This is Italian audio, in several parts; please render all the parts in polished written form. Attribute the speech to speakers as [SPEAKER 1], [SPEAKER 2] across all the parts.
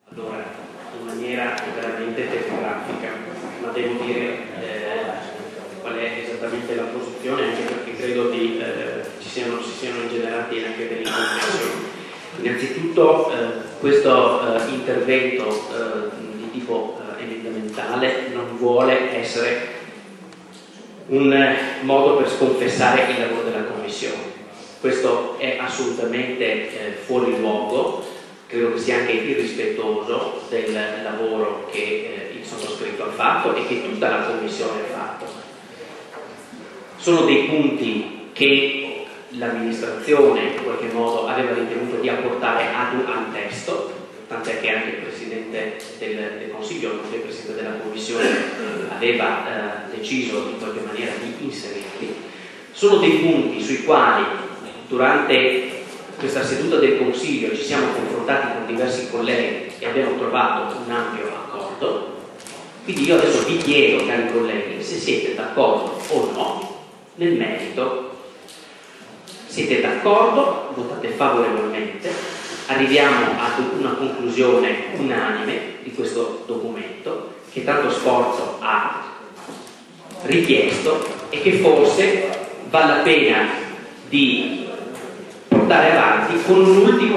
[SPEAKER 1] Allora, in maniera veramente telegrafica, ma devo dire qual è esattamente la posizione, anche perché credo si siano ingenerati anche delle incomprensioni. Innanzitutto questo intervento di tipo emendamentale non vuole essere un modo per sconfessare il lavoro della Commissione. Questo è assolutamente fuori luogo, credo che sia anche irrispettoso del lavoro che il sottoscritto ha fatto e che tutta la Commissione ha fatto. Sono dei punti che l'amministrazione in qualche modo aveva ritenuto di apportare al testo, tant'è che anche il Presidente del Consiglio, nonché il Presidente della Commissione, aveva deciso in qualche maniera di inserirli. Sono dei punti sui quali durante questa seduta del Consiglio ci siamo confrontati con diversi colleghi e abbiamo trovato un ampio accordo. Quindi io adesso vi chiedo, cari colleghi, se siete d'accordo o no nel merito. Siete d'accordo? Votate favorevolmente, arriviamo ad una conclusione unanime di questo documento che tanto sforzo ha richiesto e che forse vale la pena di portare avanti con un ultimo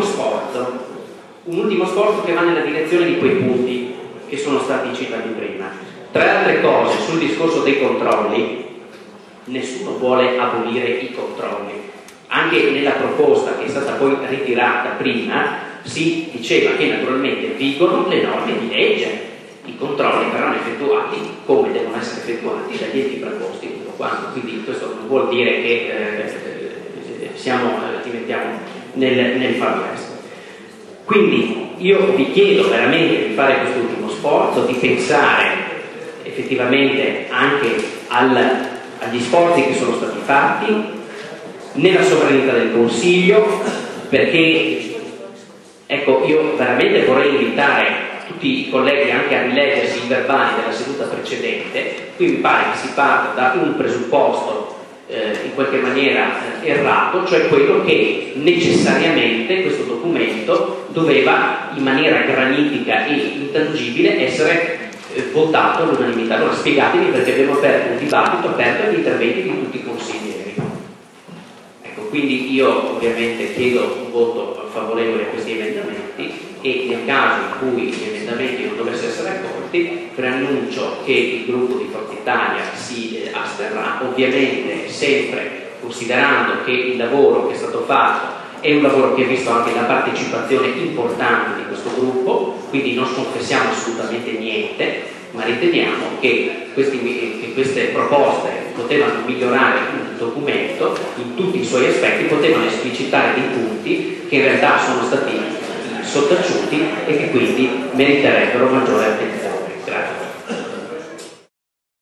[SPEAKER 1] sforzo che va nella direzione di quei punti che sono stati citati prima. Tra le altre cose, sul discorso dei controlli, nessuno vuole abolire i controlli. Anche nella proposta che è stata poi ritirata prima si diceva che naturalmente vigono le norme di legge, i controlli verranno effettuati come devono essere effettuati dagli enti preposti, quindi questo non vuol dire che diventiamo nel far presto. Quindi io vi chiedo veramente di fare quest'ultimo sforzo, di pensare effettivamente anche agli sforzi che sono stati fatti nella sovranità del Consiglio, perché ecco, io veramente vorrei invitare tutti i colleghi anche a rileggersi i verbali della seduta precedente. Qui mi pare che si parta da un presupposto in qualche maniera errato, cioè quello che necessariamente questo documento doveva in maniera granitica e intangibile essere votato all'unanimità. Allora spiegatevi perché abbiamo aperto un dibattito aperto agli interventi di tutti i consiglieri. Ecco, quindi io ovviamente chiedo un voto favorevole a questi emendamenti e nel caso in cui gli emendamenti non dovessero essere accolti preannuncio che il gruppo di Forza Italia si asterrà, ovviamente sempre considerando che il lavoro che è stato fatto è un lavoro che ha visto anche la partecipazione importante di questo gruppo, quindi non sconfessiamo assolutamente niente, ma riteniamo che queste proposte potevano migliorare il documento in tutti i suoi aspetti, potevano esplicitare dei punti che in realtà sono stati sottaciuti e che quindi meriterebbero maggiore attenzione.